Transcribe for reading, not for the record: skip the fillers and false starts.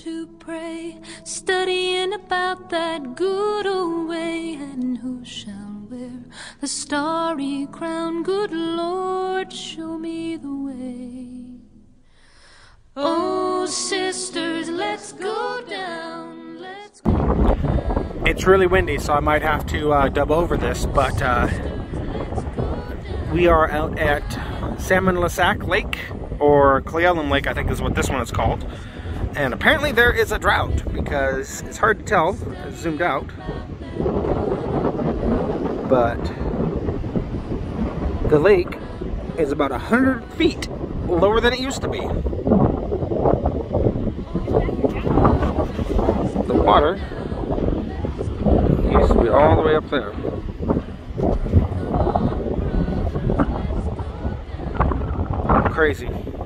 to pray, studying about that good old way. And who shall wear the starry crown? Good Lord, show me the way. Oh, sisters, let's go down, let's go down. It's really windy, so I might have to dub over this, but we are out at Salmon-Lasac Lake, or Cleellum Lake, I think is what this one is called. And apparently there is a drought, because it's hard to tell, it's zoomed out. But the lake is about 100 feet lower than it used to be. The water used to be all the way up there. Crazy.